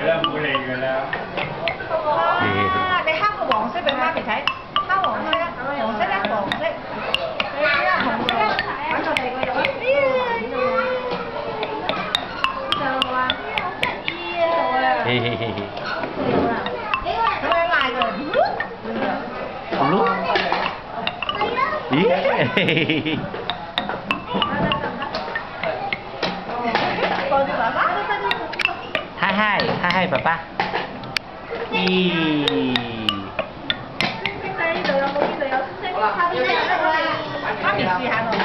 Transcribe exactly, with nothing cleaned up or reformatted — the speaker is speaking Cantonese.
啦，冇嚟㗎啦。 啊！你黑個黃色俾媽咪睇，黑黃色啦，黃色咧，黃色，你睇下紅色啦，揾個地個入。就話好得意啊！ 嘿嘿嘿嘿。 咁樣嗌佢， 碌。咦？嘿嘿嘿。 抱住爸爸。 嗨嗨嗨嗨，爸爸。咦？ 星星喺呢度有冇？呢度有星星。媽咪試下喎。